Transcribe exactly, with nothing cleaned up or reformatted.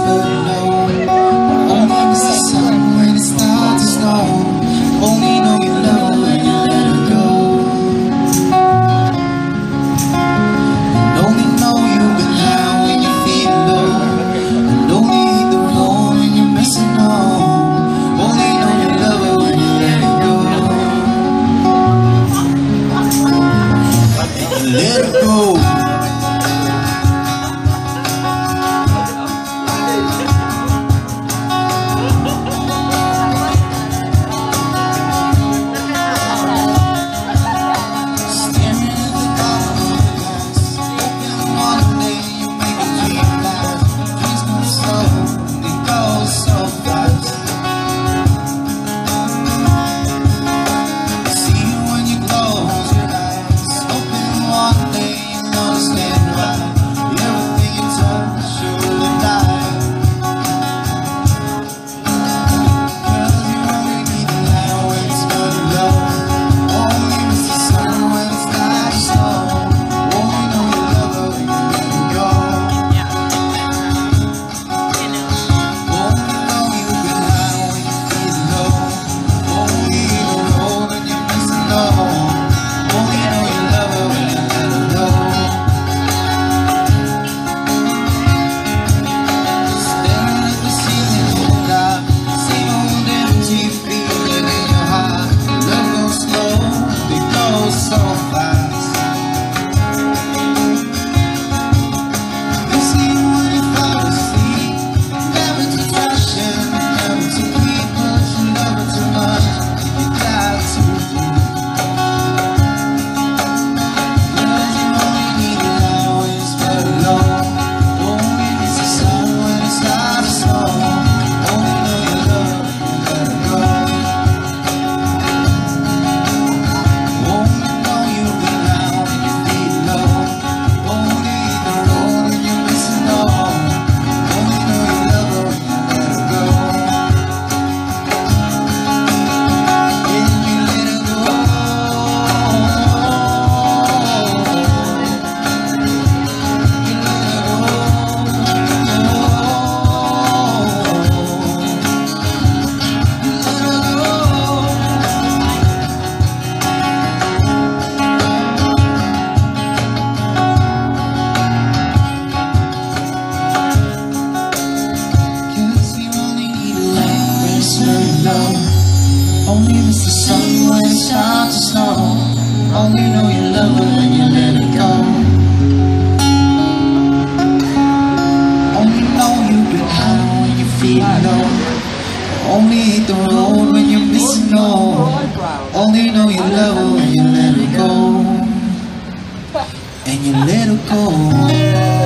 but no. Only miss the sun when it starts to snow. Only know you love her when you let her go. And only know you've been high when you feel low. And only hit the road when you're missing home. Only know you love her when you let her go. And let her go. Only miss the sun when it starts to snow. Only know you love her when you let her go. Only know you've been high when you feel low. Only hit the road when you're missing home. Only know you love her when you let her go. And you let her go.